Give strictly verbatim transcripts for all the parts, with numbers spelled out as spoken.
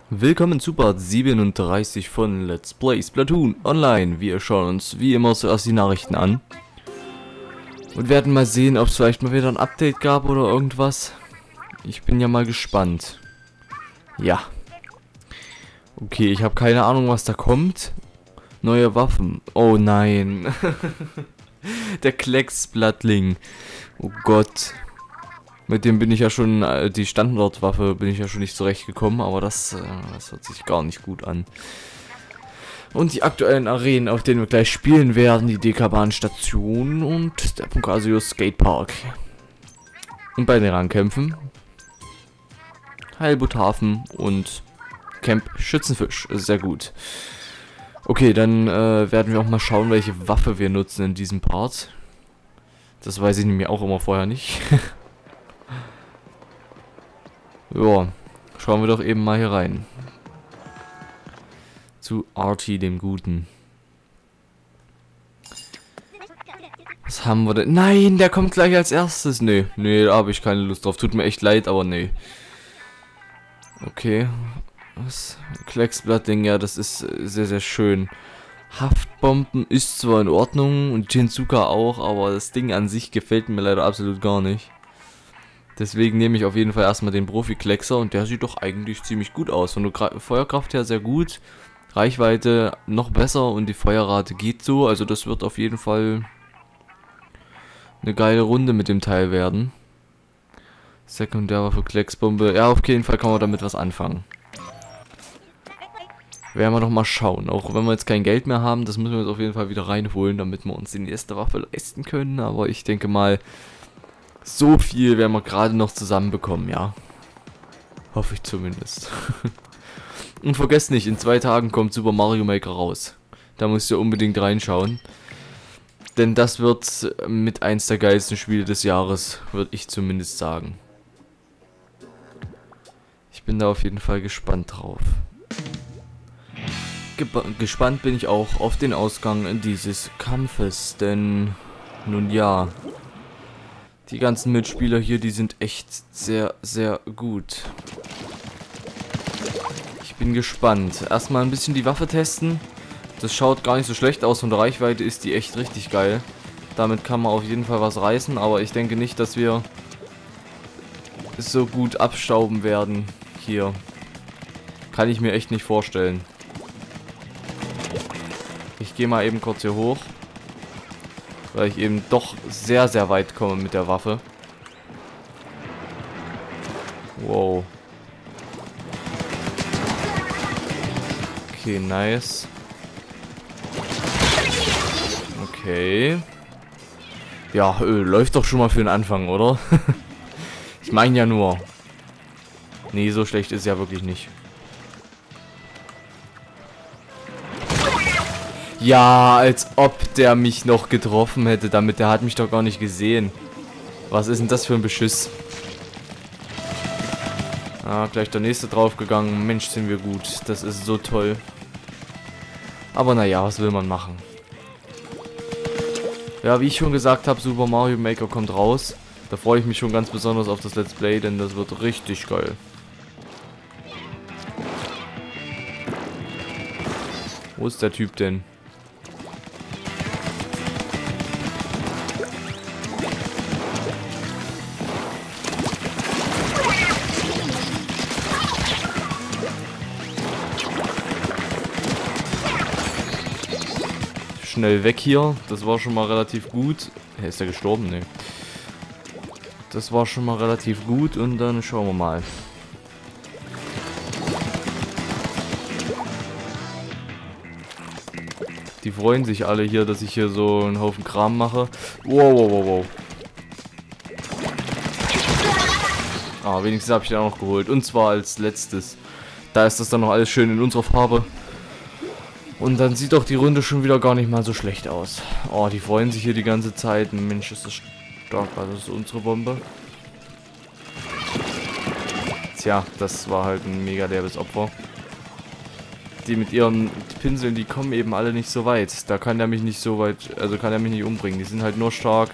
Willkommen zu Part siebenunddreißig von Let's Play Splatoon Online. Wir schauen uns wie immer zuerst die Nachrichten an. Und werden mal sehen, ob es vielleicht mal wieder ein Update gab oder irgendwas. Ich bin ja mal gespannt. Ja. Okay, ich habe keine Ahnung, was da kommt. Neue Waffen. Oh nein. Der Klecksblattling. Oh Gott. Mit dem bin ich ja schon, äh, die Standardwaffe bin ich ja schon nicht zurechtgekommen, aber das, äh, das hört sich gar nicht gut an. Und die aktuellen Arenen, auf denen wir gleich spielen werden, die Dekabahn-Station und der Punkasio Skatepark. Und bei den Rangkämpfen Heilbutthafen und Camp Schützenfisch. Sehr gut. Okay, dann äh, werden wir auch mal schauen, welche Waffe wir nutzen in diesem Part. Das weiß ich nämlich auch immer vorher nicht. Ja, schauen wir doch eben mal hier rein. Zu Artie, dem Guten. Was haben wir denn? Nein, der kommt gleich als erstes. Nee, nee, da habe ich keine Lust drauf. Tut mir echt leid, aber nee. Okay. Was? Klecksblattding, ja, das ist sehr, sehr schön. Haftbomben ist zwar in Ordnung und Jinzuka auch, aber das Ding an sich gefällt mir leider absolut gar nicht. Deswegen nehme ich auf jeden Fall erstmal den Profi-Kleckser und der sieht doch eigentlich ziemlich gut aus. Von der Feuerkraft her sehr gut, Reichweite noch besser und die Feuerrate geht so. Also das wird auf jeden Fall eine geile Runde mit dem Teil werden. Sekundärwaffe, Klecksbombe. Ja, auf jeden Fall kann man damit was anfangen. Werden wir doch mal schauen. Auch wenn wir jetzt kein Geld mehr haben, das müssen wir jetzt auf jeden Fall wieder reinholen, damit wir uns die nächste Waffe leisten können. Aber ich denke mal, so viel werden wir gerade noch zusammenbekommen, ja. Hoffe ich zumindest. Und vergesst nicht, in zwei Tagen kommt Super Mario Maker raus. Da müsst ihr unbedingt reinschauen. Denn das wird mit eins der geilsten Spiele des Jahres, würde ich zumindest sagen. Ich bin da auf jeden Fall gespannt drauf. Ge- gespannt bin ich auch auf den Ausgang dieses Kampfes, denn nun ja, die ganzen Mitspieler hier, die sind echt sehr, sehr gut. Ich bin gespannt. Erstmal ein bisschen die Waffe testen. Das schaut gar nicht so schlecht aus. Von der Reichweite ist die echt richtig geil. Damit kann man auf jeden Fall was reißen. Aber ich denke nicht, dass wir so gut abstauben werden hier. Kann ich mir echt nicht vorstellen. Ich gehe mal eben kurz hier hoch. Weil ich eben doch sehr, sehr weit komme mit der Waffe. Wow. Okay, nice. Okay. Ja, äh, läuft doch schon mal für den Anfang, oder? Ich meine ja nur. Nee, so schlecht ist es ja wirklich nicht. Ja, als ob der mich noch getroffen hätte damit. Der hat mich doch gar nicht gesehen. Was ist denn das für ein Beschiss? Ah, gleich der nächste draufgegangen. Mensch, sind wir gut. Das ist so toll. Aber naja, was will man machen? Ja, wie ich schon gesagt habe, Super Mario Maker kommt raus. Da freue ich mich schon ganz besonders auf das Let's Play, denn das wird richtig geil. Wo ist der Typ denn? Schnell weg hier. Das war schon mal relativ gut. Hey, ist der gestorben? Nee. Das war schon mal relativ gut und dann schauen wir mal. Die freuen sich alle hier, dass ich hier so einen Haufen Kram mache. Wow, wow, wow, wow. Ah, wenigstens habe ich den auch noch geholt. Und zwar als letztes. Da ist das dann noch alles schön in unserer Farbe. Und dann sieht doch die Runde schon wieder gar nicht mal so schlecht aus. Oh, die freuen sich hier die ganze Zeit. Mensch, ist das stark. Also das ist unsere Bombe. Tja, das war halt ein mega derbes Opfer. Die mit ihren Pinseln, die kommen eben alle nicht so weit. Da kann der mich nicht so weit, also kann er mich nicht umbringen. Die sind halt nur stark,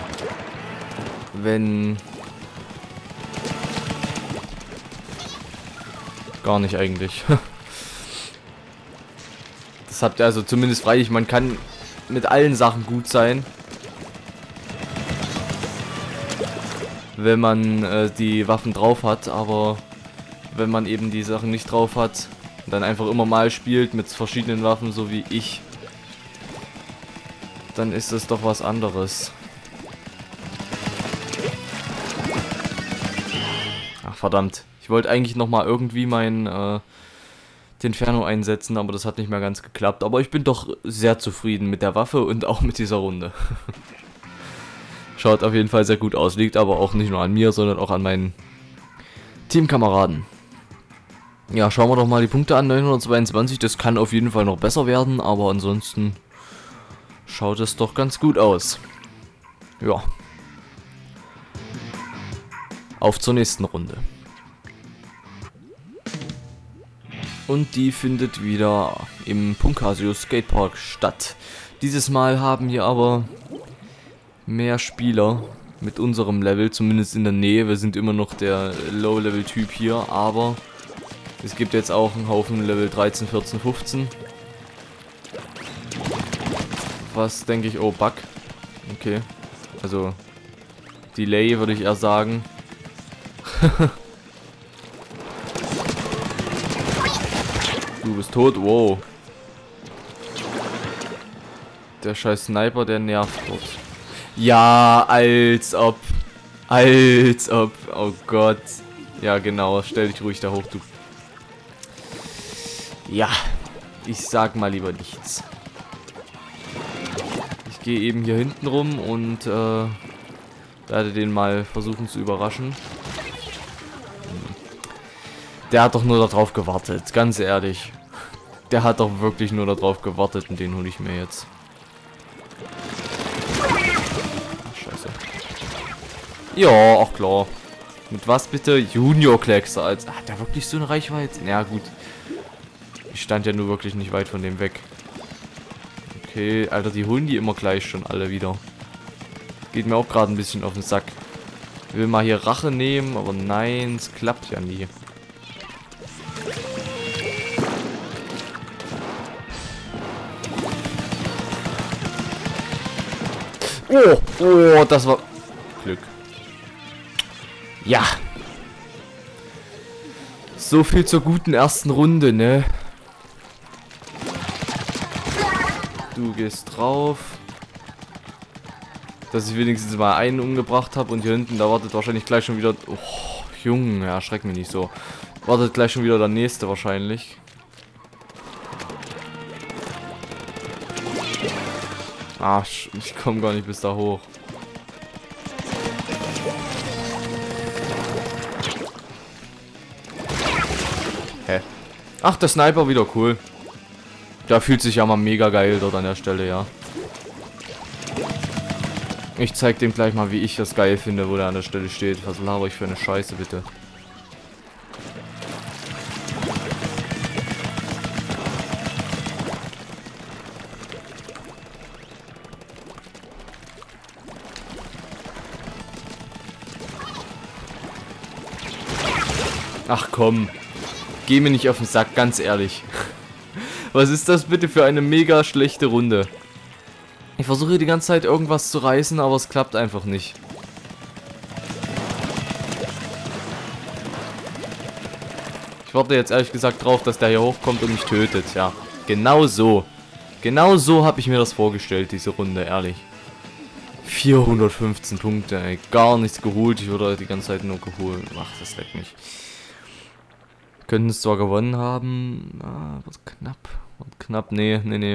wenn gar nicht eigentlich. Das habt ihr also zumindest freilich, man kann mit allen Sachen gut sein. Wenn man äh, die Waffen drauf hat, aber wenn man eben die Sachen nicht drauf hat, dann einfach immer mal spielt mit verschiedenen Waffen, so wie ich, dann ist es doch was anderes. Ach verdammt, ich wollte eigentlich nochmal irgendwie mein äh, den Inferno einsetzen, aber das hat nicht mehr ganz geklappt. Aber ich bin doch sehr zufrieden mit der Waffe und auch mit dieser Runde. Schaut auf jeden Fall sehr gut aus, liegt aber auch nicht nur an mir, sondern auch an meinen Teamkameraden. Ja, schauen wir doch mal die Punkte an, neunhundertzweiundzwanzig, das kann auf jeden Fall noch besser werden, aber ansonsten schaut es doch ganz gut aus. Ja. Auf zur nächsten Runde. Und die findet wieder im Punkasio Skatepark statt. Dieses Mal haben wir aber mehr Spieler mit unserem Level, zumindest in der Nähe. Wir sind immer noch der Low-Level-Typ hier, aber es gibt jetzt auch einen Haufen Level dreizehn, vierzehn, fünfzehn. Was denke ich? Oh, Bug. Okay. Also, Delay würde ich eher sagen. Du bist tot, wow. Der scheiß Sniper, der nervt dort. Ja, als ob. Als ob. Oh Gott. Ja, genau. Stell dich ruhig da hoch, du. Ja. Ich sag mal lieber nichts. Ich gehe eben hier hinten rum und äh, werde den mal versuchen zu überraschen. Der hat doch nur darauf gewartet, ganz ehrlich. Der hat doch wirklich nur darauf gewartet und den hole ich mir jetzt. Ach, scheiße. Ja, auch klar. Mit was bitte? Junior Kleckser. Als hat der wirklich so eine Reichweite? Ja, gut. Ich stand ja nur wirklich nicht weit von dem weg. Okay, Alter, die holen die immer gleich schon alle wieder. Geht mir auch gerade ein bisschen auf den Sack. Ich will mal hier Rache nehmen, aber nein, es klappt ja nie. Oh, oh, das war Glück. Ja. So viel zur guten ersten Runde, ne? Du gehst drauf. Dass ich wenigstens mal einen umgebracht habe und hier hinten, da wartet wahrscheinlich gleich schon wieder... Oh, Junge, ja, schreck mich nicht so. Wartet gleich schon wieder der nächste wahrscheinlich. Ah, ich komme gar nicht bis da hoch. Hä? Ach, der Sniper wieder cool. Der fühlt sich ja mal mega geil dort an der Stelle, ja. Ich zeig dem gleich mal, wie ich das geil finde, wo der an der Stelle steht. Was laber ich für eine Scheiße, bitte. Ach komm. Geh mir nicht auf den Sack, ganz ehrlich. Was ist das bitte für eine mega schlechte Runde? Ich versuche die ganze Zeit irgendwas zu reißen, aber es klappt einfach nicht. Ich warte jetzt ehrlich gesagt drauf, dass der hier hochkommt und mich tötet. Ja, genau so. Genau so habe ich mir das vorgestellt, diese Runde, ehrlich. vierhundertfünfzehn Punkte, ey. Gar nichts geholt. Ich wurde die ganze Zeit nur geholt. Ach, das leckt mich. Könnten es zwar gewonnen haben. Ah, was knapp. Was knapp. Nee, nee, nee.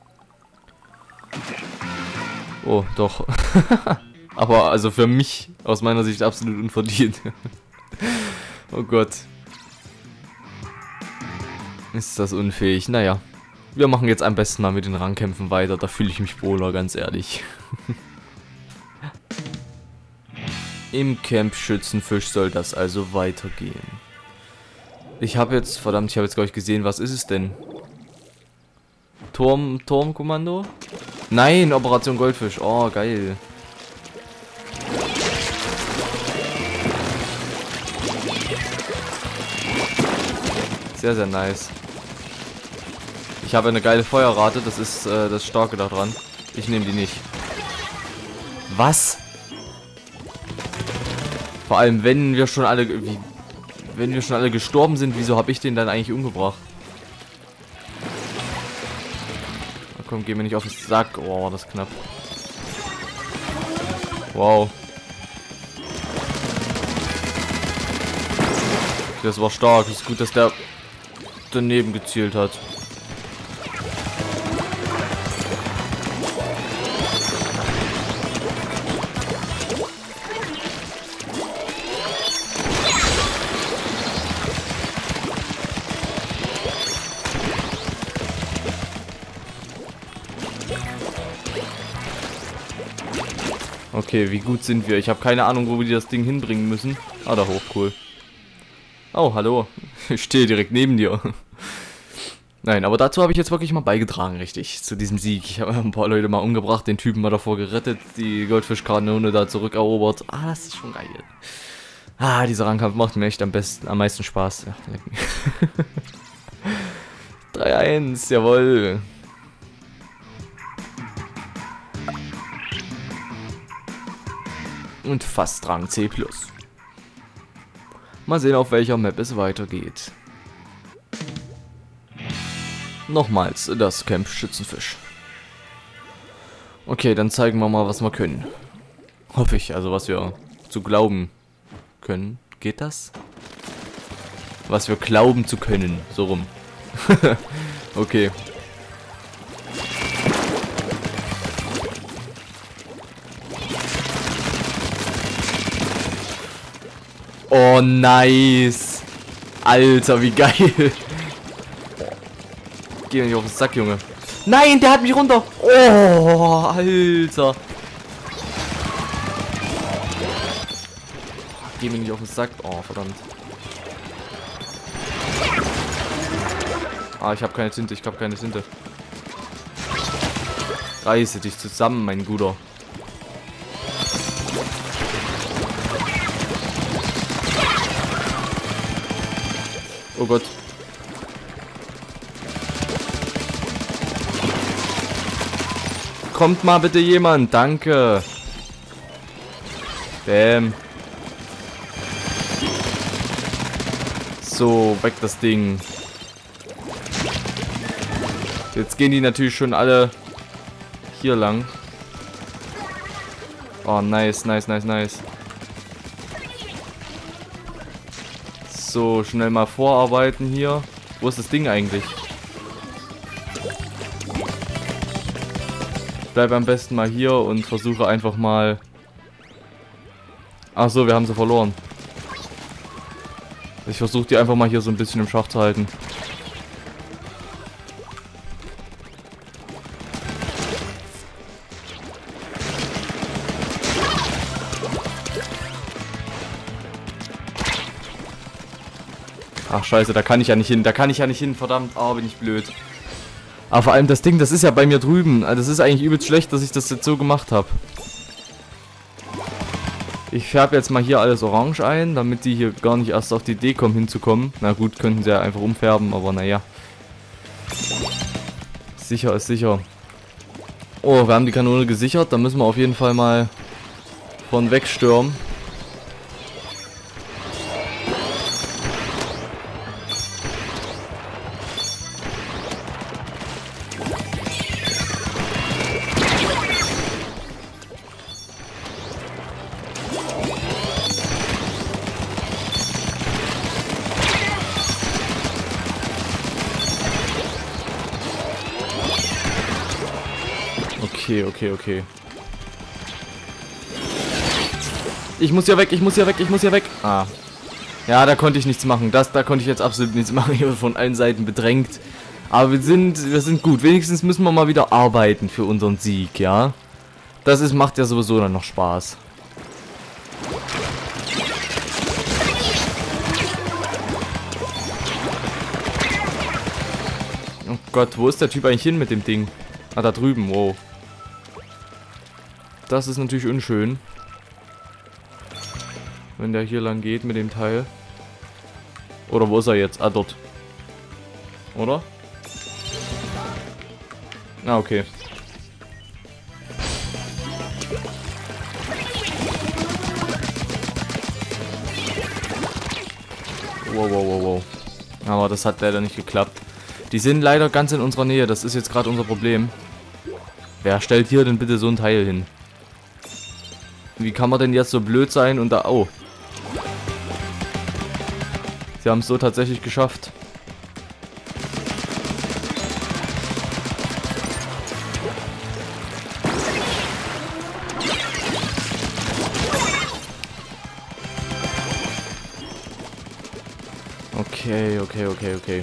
Oh, doch. Aber also für mich, aus meiner Sicht, absolut unverdient. Oh Gott. Ist das unfähig. Naja. Wir machen jetzt am besten mal mit den Rangkämpfen weiter. Da fühle ich mich wohler, ganz ehrlich. Im Camp Schützenfisch soll das also weitergehen. Ich habe jetzt, verdammt, ich habe jetzt gar nicht gesehen, was ist es denn? Turm, Turmkommando? Nein, Operation Goldfisch. Oh, geil. Sehr, sehr nice. Ich habe eine geile Feuerrate, das ist äh, das Starke daran. Ich nehme die nicht. Was? Vor allem, wenn wir schon alle... Wie, wenn wir schon alle gestorben sind, wieso habe ich den dann eigentlich umgebracht? Na komm, geh mir nicht auf den Sack. Oh, das ist knapp. Wow. Das war stark. Es ist gut, dass der daneben gezielt hat. Okay, wie gut sind wir? Ich habe keine Ahnung, wo wir das Ding hinbringen müssen. Ah, da hoch, cool. Oh, hallo. Ich stehe direkt neben dir. Nein, aber dazu habe ich jetzt wirklich mal beigetragen, richtig, zu diesem Sieg. Ich habe ein paar Leute mal umgebracht, den Typen mal davor gerettet, die Goldfischkanone da zurückerobert. Ah, das ist schon geil. Ah, dieser Rangkampf macht mir echt am besten, am meisten Spaß. Ja, drei eins, jawohl. Und fast Rang C plus. Mal sehen, auf welcher Map es weitergeht. Nochmals das Camp Schützenfisch. Okay, dann zeigen wir mal, was wir können. Hoffe ich, also was wir zu glauben können. Geht das? Was wir glauben zu können, so rum. Okay. Oh, nice. Alter, wie geil. Geh mir nicht auf den Sack, Junge. Nein, der hat mich runter. Oh, Alter. Geh mir nicht auf den Sack. Oh, verdammt. Ah, ich habe keine Tinte. Ich habe keine Tinte. Reiße dich zusammen, mein Guter. Oh Gott. Kommt mal bitte jemand. Danke. Bäm. So, weg das Ding. Jetzt gehen die natürlich schon alle hier lang. Oh, nice, nice, nice, nice. So, schnell mal vorarbeiten hier. Wo ist das Ding eigentlich? Ich bleibe am besten mal hier und versuche einfach mal... Ach so, wir haben sie verloren. Ich versuche die einfach mal hier so ein bisschen im Schach zu halten. Ach scheiße, da kann ich ja nicht hin, da kann ich ja nicht hin, verdammt, oh, bin ich blöd. Aber vor allem das Ding, das ist ja bei mir drüben. Also das ist eigentlich übelst schlecht, dass ich das jetzt so gemacht habe. Ich färbe jetzt mal hier alles orange ein, damit die hier gar nicht erst auf die Idee kommen, hinzukommen. Na gut, könnten sie ja einfach umfärben, aber naja. Sicher ist sicher. Oh, wir haben die Kanone gesichert, da müssen wir auf jeden Fall mal von wegstürmen. Okay, okay, okay. Ich muss ja weg, ich muss ja weg, ich muss ja weg. Ah. Ja, da konnte ich nichts machen. Das, da konnte ich jetzt absolut nichts machen. Ich wurde von allen Seiten bedrängt. Aber wir sind, wir sind gut. Wenigstens müssen wir mal wieder arbeiten für unseren Sieg, ja? Das ist, macht ja sowieso dann noch Spaß. Oh Gott, wo ist der Typ eigentlich hin mit dem Ding? Ah, da drüben, wow. Das ist natürlich unschön. Wenn der hier lang geht mit dem Teil. Oder wo ist er jetzt? Ah, dort. Oder? Ah, okay. Wow, wow, wow, wow. Aber das hat leider nicht geklappt. Die sind leider ganz in unserer Nähe. Das ist jetzt gerade unser Problem. Wer stellt hier denn bitte so ein Teil hin? Wie kann man denn jetzt so blöd sein und da... Oh. Sie haben es so tatsächlich geschafft. Okay, okay, okay, okay.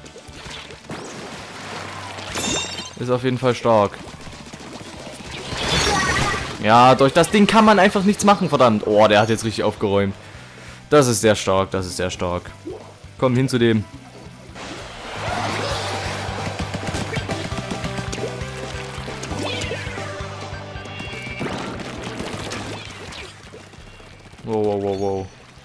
Ist auf jeden Fall stark. Ja, durch das Ding kann man einfach nichts machen, verdammt. Oh, der hat jetzt richtig aufgeräumt. Das ist sehr stark, das ist sehr stark. Komm, hin zu dem. Wow, wow, wow, wow.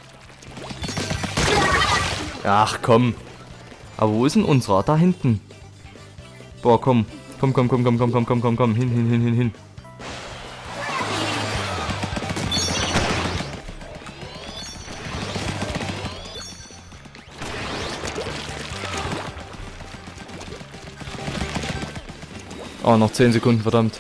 Ach, komm. Aber wo ist denn unserer? Da hinten. Boah, komm. Komm, komm, komm, komm, komm, komm, komm, komm, komm. Hin, hin, hin, hin, hin. Oh, noch zehn Sekunden, verdammt.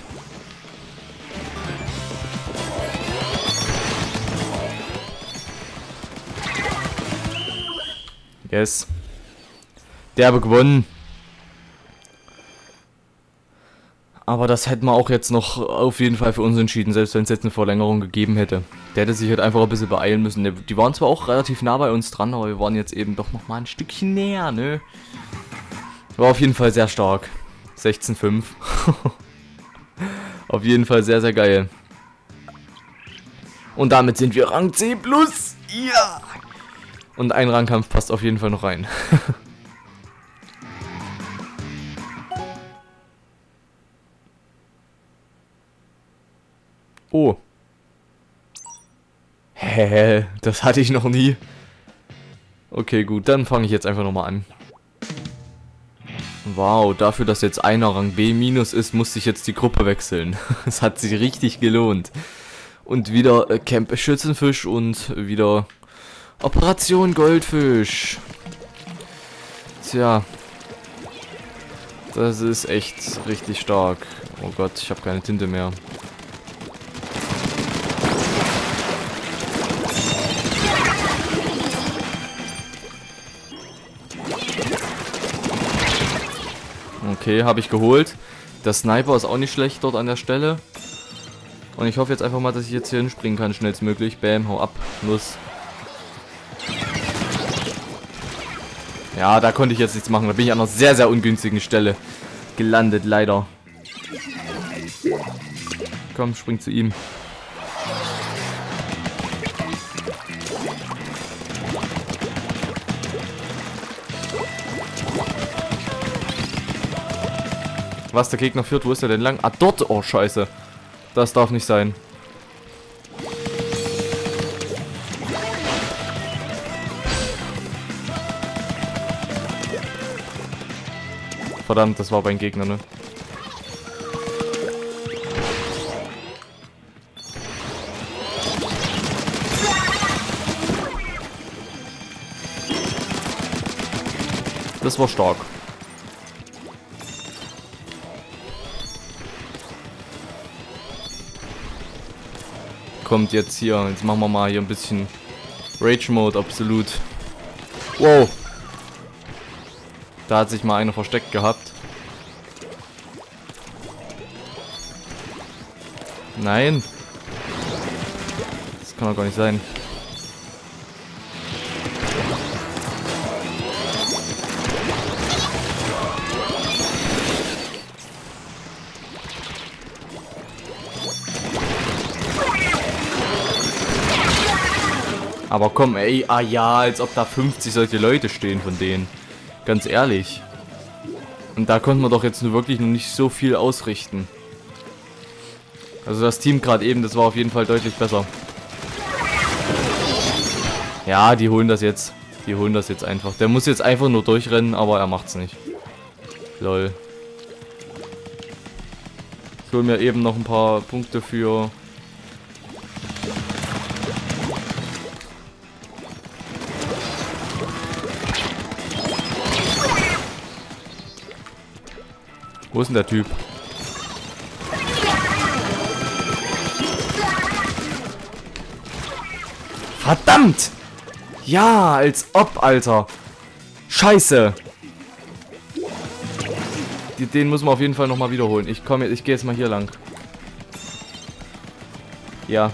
Yes. Der habe gewonnen. Aber das hätten wir auch jetzt noch auf jeden Fall für uns entschieden, selbst wenn es jetzt eine Verlängerung gegeben hätte. Der hätte sich halt einfach ein bisschen beeilen müssen. Die waren zwar auch relativ nah bei uns dran, aber wir waren jetzt eben doch noch mal ein Stückchen näher, ne? War auf jeden Fall sehr stark. sechzehn fünf. Auf jeden Fall sehr, sehr geil. Und damit sind wir Rang C plus. Ja! Und ein Rangkampf passt auf jeden Fall noch rein. Oh. Hä? Das hatte ich noch nie. Okay, gut, dann fange ich jetzt einfach nochmal an. Wow, dafür, dass jetzt einer Rang B minus ist, musste ich jetzt die Gruppe wechseln. Es hat sich richtig gelohnt. Und wieder äh, Camp Schützenfisch und wieder Operation Goldfisch. Tja. Das ist echt richtig stark. Oh Gott, ich habe keine Tinte mehr. Okay, habe ich geholt. Der Sniper ist auch nicht schlecht dort an der Stelle. Und ich hoffe jetzt einfach mal, dass ich jetzt hier hinspringen kann, schnellstmöglich. Bam, hau ab. Los. Ja, da konnte ich jetzt nichts machen. Da bin ich an einer sehr, sehr ungünstigen Stelle gelandet, leider. Komm, spring zu ihm. Was, der Gegner führt? Wo ist er denn lang? Ah, dort! Oh, scheiße. Das darf nicht sein. Verdammt, das war mein Gegner, ne? Das war stark. Kommt jetzt hier. Jetzt machen wir mal hier ein bisschen Rage Mode, absolut. Wow. Da hat sich mal einer versteckt gehabt. Nein. Das kann doch gar nicht sein. Aber komm, ey, ah ja, als ob da fünfzig solche Leute stehen von denen. Ganz ehrlich. Und da konnte man doch jetzt nur wirklich noch nicht so viel ausrichten. Also das Team gerade eben, das war auf jeden Fall deutlich besser. Ja, die holen das jetzt. Die holen das jetzt einfach. Der muss jetzt einfach nur durchrennen, aber er macht's nicht. Lol. Ich hol mir eben noch ein paar Punkte für... Wo ist denn der Typ? Verdammt! Ja, als ob, Alter. Scheiße. Den muss man auf jeden Fall nochmal wiederholen. Ich komme, ich gehe jetzt mal hier lang. Ja.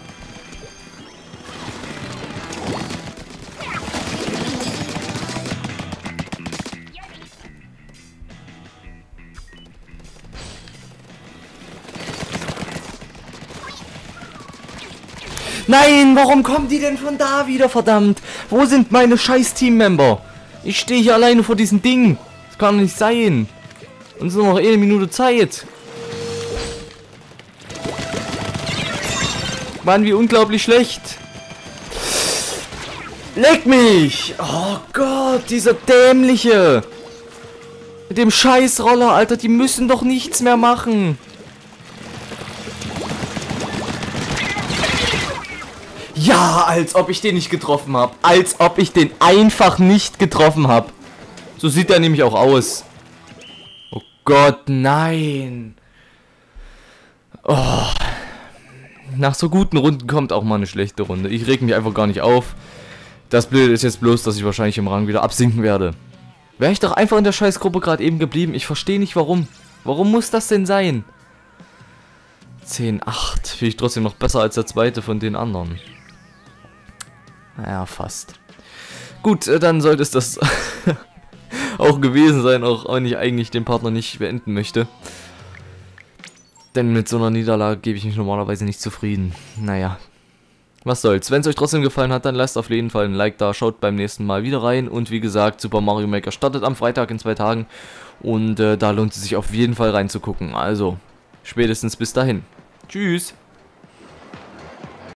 Nein, warum kommen die denn von da wieder, verdammt? Wo sind meine scheiß Teammember? Ich stehe hier alleine vor diesem Ding. Das kann doch nicht sein. Und es ist nur noch eine Minute Zeit. Mann, wie unglaublich schlecht. Leck mich! Oh Gott, dieser dämliche. Mit dem Scheißroller, Alter, die müssen doch nichts mehr machen. Ja, als ob ich den nicht getroffen habe. Als ob ich den einfach nicht getroffen habe. So sieht er nämlich auch aus. Oh Gott, nein. Oh. Nach so guten Runden kommt auch mal eine schlechte Runde. Ich reg mich einfach gar nicht auf. Das Blöde ist jetzt bloß, dass ich wahrscheinlich im Rang wieder absinken werde. Wäre ich doch einfach in der Scheißgruppe gerade eben geblieben. Ich verstehe nicht warum. Warum muss das denn sein? zehn acht. Finde ich trotzdem noch besser als der zweite von den anderen. Naja, fast. Gut, dann sollte es das auch gewesen sein, auch wenn ich eigentlich den Partner nicht beenden möchte. Denn mit so einer Niederlage gebe ich mich normalerweise nicht zufrieden. Naja, was soll's. Wenn es euch trotzdem gefallen hat, dann lasst auf jeden Fall ein Like da, schaut beim nächsten Mal wieder rein. Und wie gesagt, Super Mario Maker startet am Freitag in zwei Tagen. Und äh, da lohnt es sich auf jeden Fall reinzugucken. Also, spätestens bis dahin. Tschüss.